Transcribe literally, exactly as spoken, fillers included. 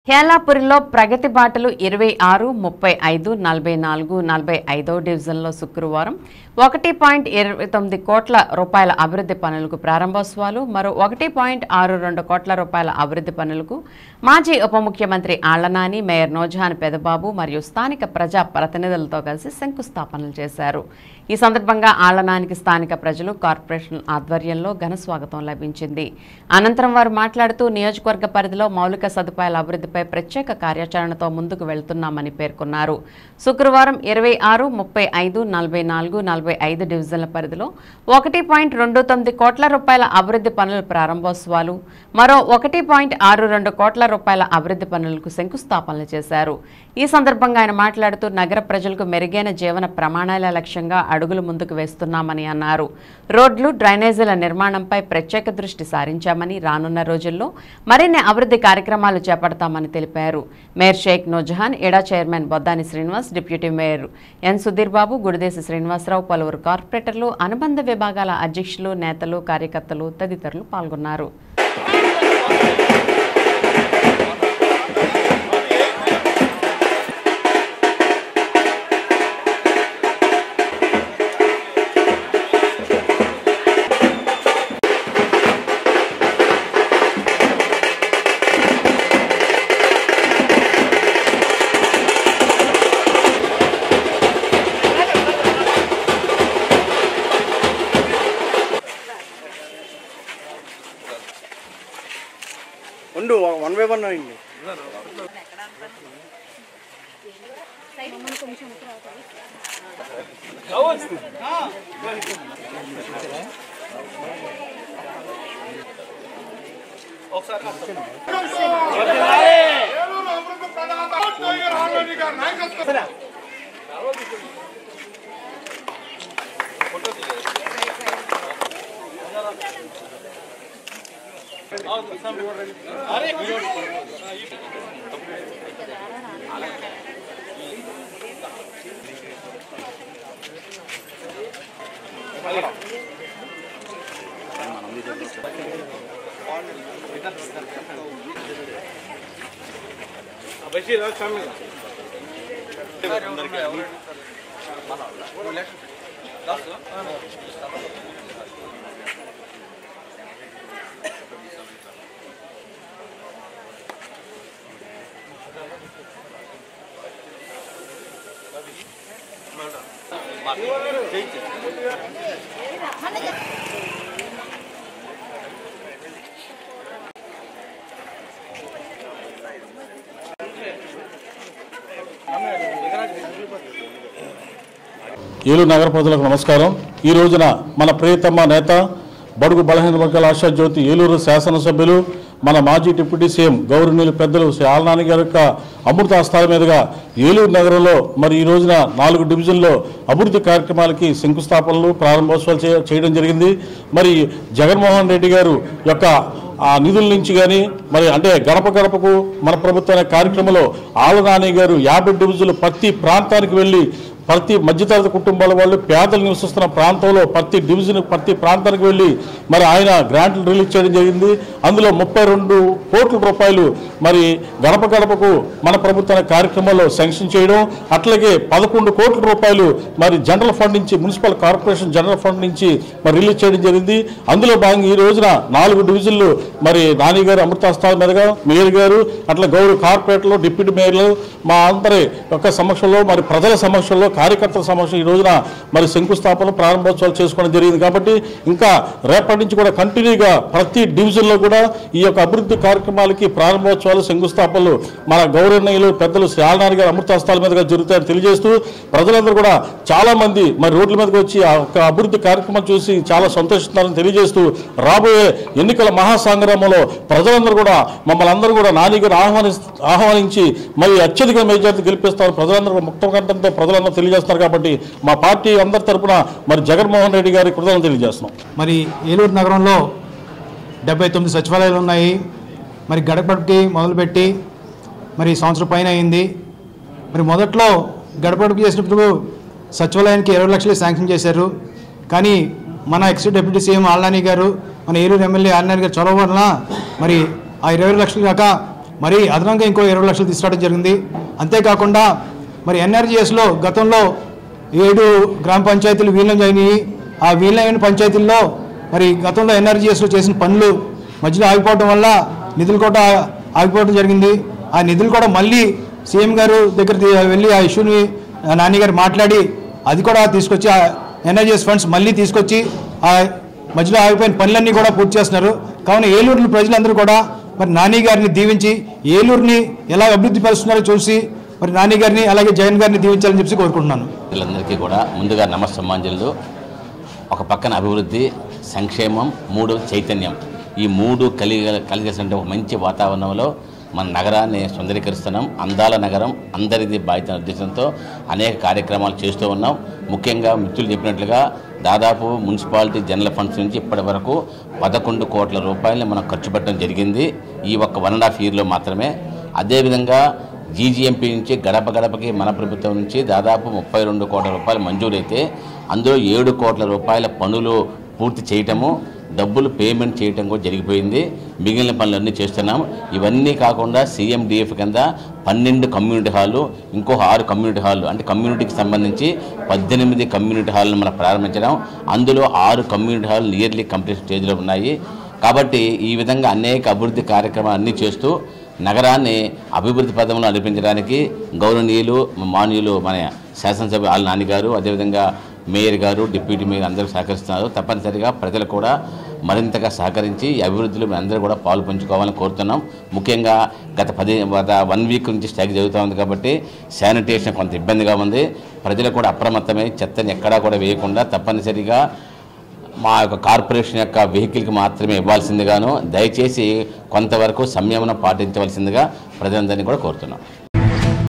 హేలాపురిలో ప్రగతి బాటలు ఇరవై ఆరు ముప్పై ఐదు నలభై నాలుగు నలభై ఐదో డివిజన్లో శుక్రవారం ఒకటి పాయింట్ ఇరవై తొమ్మిది కోట్ల రూపాయల అభివృద్ధి పనులకు ప్రారంభోత్సవాలు మరో ఒకటి పాయింట్ ఆరు రెండు కోట్ల రూపాయల అభివృద్ధి పనులకు మాజీ ఉప ముఖ్యమంత్రి ఆళ్లనాని మేయర్ నూజహాన్ పెదబాబు మరియు స్థానిక ప్రజా ప్రతినిధులతో కలిసి శంకుస్థాపనలు చేశారు। ఈ సందర్భంగా ఆళ్లనానికి స్థానిక ప్రజలు కార్పొరేషన్ ఆధ్వర్యంలో ఘన స్వాగతం లభించింది। అనంతరం వారు మాట్లాడుతూ నియోజకవర్గ పరిధిలో మౌలిక సదుపాయాల అభివృద్ధిపై ప్రత్యేక కార్యాచరణతో ముందుకు వెళ్తున్నామని పేర్కొన్నారు। శుక్రవారం ఇరవై ఆరు ముప్పై ఐదు నలభై నాలుగు నలభై ఐదు డివిజన్ల పరిధిలో ఒకటి పాయింట్ రెండు తొమ్మిది కోట్ల రూపాయల అభివృద్ధి పనుల ప్రారంభోత్సవాలు మరో ఒకటి పాయింట్ ఆరు రెండు కోట్ల రూపాయల అభివృద్ధి పనులకు శంకుస్థాపనలు చేశారు। ఈ సందర్భంగా ఆయన మాట్లాడుతూ నగర ప్రజలకు మెరుగైన జీవన ప్రమాణాల లక్ష్యంగా అడుగులు ముందుకు వేస్తున్నామని అన్నారు। రోడ్లు డ్రైనేజీల నిర్మాణంపై ప్రత్యేక దృష్టి సారించామని రానున్న రోజుల్లో మరిన్ని అభివృద్ధి కార్యక్రమాలు చేపడతామని తెలిపారు। మేయర్ షేక్ నూజహాన్, ఇడా chairman Boddani Srinivas, deputy mayor N Sudheer Babu, Gudideshi Srinivasarao, పలువురు కార్పొరేటర్లు, అనుబంధ విభాగాల అధ్యక్షులు, నేతలు, కార్యకర్తలు తదితరులు పాల్గొన్నారు। ఉండు వన్ బై వన్ అయింది ఏలూరు నగర ప్రజలకు నమస్కారం। ఈ రోజున మన ప్రియతమ నేత బడుగు బలహీన వర్గాల ఆశాజ్యోతి ఏలూరు శాసనసభ్యులు మన మాజీ డిప్యూటీ సీఎం గౌరవనీయులు పెద్దలు శ్రీ ఆళ్లనాని గారి యొక్క అమృత హస్తాల మీదుగా ఏలూరు నగరంలో మరి ఈ రోజున నాలుగు డివిజన్లో అభివృద్ధి కార్యక్రమాలకి శంకుస్థాపనలు ప్రారంభోత్సవాలు చేయడం జరిగింది। మరి జగన్మోహన్ రెడ్డి గారు యొక్క ఆ నిధుల నుంచి కానీ మరి అంటే గడప గడపకు మన ప్రభుత్వ అనే కార్యక్రమంలో ఆళ్లనాని గారు యాభై డివిజన్లు ప్రతి ప్రాంతానికి వెళ్ళి ప్రతి మధ్యతరగతి కుటుంబాల వాళ్ళు పేదలు నివసిస్తున్న ప్రాంతంలో ప్రతి డివిజన్ ప్రతి ప్రాంతానికి వెళ్ళి మరి ఆయన గ్రాంట్లు రిలీజ్ చేయడం జరిగింది। అందులో ముప్పై రెండు కోట్ల రూపాయలు మరి గడప గడపకు మన ప్రభుత్వ కార్యక్రమంలో శాంక్షన్ చేయడం, అట్లాగే పదకొండు కోట్ల రూపాయలు మరి జనరల్ ఫండ్ నుంచి మున్సిపల్ కార్పొరేషన్ జనరల్ ఫండ్ నుంచి మరి రిలీజ్ చేయడం జరిగింది। అందులో భాగంగా ఈ రోజున నాలుగు డివిజన్లు మరి నాని గారు అమృతాస్తాల మీదుగా మేయర్ గారు అట్లా గౌరవ కార్పొరేటర్లు, డిప్యూటీ మేయర్లు మా అందరి యొక్క సమక్షంలో మరి ప్రజల సమక్షంలో కార్యకర్తల సమక్షం ఈ రోజున మరి శంకుస్థాపన ప్రారంభోత్సవాలు చేసుకోవడం జరిగింది। కాబట్టి ఇంకా రేపటి నుంచి కూడా కంటిన్యూగా ప్రతి డివిజన్లో కూడా ఈ యొక్క అభివృద్ధి కార్యక్రమాలకి ప్రారంభోత్సవాలు శంకుస్థాపనలు మన గౌరవనీయులు పెద్దలు శ్రీ ఆళ్లనాని గారి అమృతాస్తాల మీదుగా జరుగుతాయని తెలియజేస్తూ ప్రజలందరూ కూడా చాలా మంది మరి రోడ్ల మీదకి వచ్చి ఆ యొక్క అభివృద్ధి కార్యక్రమం చూసి చాలా సంతోషిస్తున్నారని తెలియజేస్తూ రాబోయే ఎన్నికల మహాసంగ్రామంలో ప్రజలందరూ కూడా మమ్మల్ని అందరూ కూడా నాని గారు ఆహ్వాని ఆహ్వానించి మరి అత్యధిక మెజార్టీ గెలిపిస్తారు ప్రజలందరూ ముక్త కంఠంతో ప్రజలందరూ తెలియజేస్తారు। కాబట్టి మా పార్టీ అందరి తరఫున మరి జగన్మోహన్ రెడ్డి గారి కృతజ్ఞతలు తెలియజేస్తున్నాం। మరి ఏలూరు నగరంలో డెబ్బై తొమ్మిది సచివాలయాలు ఉన్నాయి। మరి గడపడికి మొదలుపెట్టి మరి సంవత్సరం పైన అయింది। మరి మొదట్లో గడపడికి చేసినప్పుడు సచివాలయానికి ఇరవై లక్షలు శాంక్షన్ చేశారు। కానీ మన ఎక్స్ డిప్యూటీ సీఎం ఆళ్లనాని గారు మన ఏలూరు ఎమ్మెల్యే ఆళ్లనాని గారు చొరవ వలన మరి ఆ ఇరవై లక్షలు కాక మరి అదనంగా ఇంకో ఇరవై లక్షలు తీసుకురావడం జరిగింది. అంతేకాకుండా మరి ఎన్ఆర్జీఎస్లో గతంలో ఏడు గ్రామ పంచాయతీలు విలీనం అయినాయి. ఆ విలీనమైన పంచాయతీల్లో మరి గతంలో ఎన్ఆర్జీఎస్లో చేసిన పనులు మధ్యలో ఆగిపోవడం వల్ల నిధులు కూడా ఆగిపోవడం జరిగింది. ఆ నిధులు కూడా మళ్ళీ సీఎం గారు దగ్గర వెళ్ళి ఆ ఇష్యూని నాని గారు మాట్లాడి అది కూడా తీసుకొచ్చి ఆ ఎన్ఆర్జీఎస్ ఫండ్స్ మళ్ళీ తీసుకొచ్చి ఆ మధ్యలో ఆగిపోయిన పనులన్నీ కూడా పూర్తి చేస్తున్నారు. కావున ఏలూరు ప్రజలందరూ కూడా మరి నాని గారిని దీవించి ఏలూరుని ఎలా అభివృద్ధి పరుస్తున్నారో చూసి మరి నాని గారిని అలాగే జగన్ గారిని దీవించాలని చెప్పి కోరుకుంటున్నాను. వీళ్ళందరికీ కూడా ముందుగా నమస్సమాంజలు. ఒక పక్కన అభివృద్ధి, సంక్షేమం, మూడు చైతన్యం, ఈ మూడు కలిగి కలిగేసిన ఒక మంచి వాతావరణంలో మన నగరాన్ని సుందరీకరిస్తున్నాం. అందాల నగరం అందరిది బాధ్యత ఉద్దేశంతో అనేక కార్యక్రమాలు చేస్తూ ఉన్నాం. ముఖ్యంగా మిత్రులు చెప్పినట్లుగా దాదాపు మున్సిపాలిటీ జనరల్ ఫండ్స్ నుంచి ఇప్పటి వరకు పదకొండు కోట్ల రూపాయలని మనం ఖర్చు పెట్టడం జరిగింది ఈ ఒక్క వన్ అండ్ హాఫ్ ఇయర్లో మాత్రమే. అదేవిధంగా జీజీఎంపీ నుంచి గడప గడపకి మన ప్రభుత్వం నుంచి దాదాపు ముప్పై రెండు కోట్ల రూపాయలు మంజూరైతే అందులో ఏడు కోట్ల రూపాయల పనులు పూర్తి చేయటము, డబ్బులు పేమెంట్ చేయటం కూడా జరిగిపోయింది. మిగిలిన పనులన్నీ చేస్తున్నాం. ఇవన్నీ కాకుండా సీఎండిఎఫ్ కింద పన్నెండు కమ్యూనిటీ హాళ్ళు, ఇంకో ఆరు కమ్యూనిటీ హాళ్ళు, అంటే కమ్యూనిటీకి సంబంధించి పద్దెనిమిది కమ్యూనిటీ హాల్ను మనం ప్రారంభించడం. అందులో ఆరు కమ్యూనిటీ హాల్ నియర్లీ కంప్లీట్ స్టేజ్లో ఉన్నాయి. కాబట్టి ఈ విధంగా అనేక అభివృద్ధి కార్యక్రమాలు అన్నీ చేస్తూ నగరాన్ని అభివృద్ధి పదంలో నడిపించడానికి గౌరవనీయులు మాన్యులు మన శాసనసభ ఆళ్ళ నాని గారు, అదేవిధంగా మేయర్ గారు, డిప్యూటీ మేయర్ అందరూ సహకరిస్తున్నారు. తప్పనిసరిగా ప్రజలు కూడా మరింతగా సహకరించి ఈ అభివృద్ధిలో మేము అందరూ కూడా పాలు పంచుకోవాలని కోరుతున్నాం. ముఖ్యంగా గత పది గత వన్ వీక్ నుంచి స్ట్రైక్ జరుగుతూ ఉంది కాబట్టి శానిటేషన్ కొంత ఇబ్బందిగా ఉంది. ప్రజలు కూడా అప్రమత్తమై చెత్తని ఎక్కడా కూడా వేయకుండా తప్పనిసరిగా మా యొక్క కార్పొరేషన్ యొక్క వెహికల్కి మాత్రమే ఇవ్వాల్సిందిగాను, దయచేసి కొంతవరకు సంయమనం పాటించవలసిందిగా ప్రజలందరినీ కూడా కోరుతున్నాం.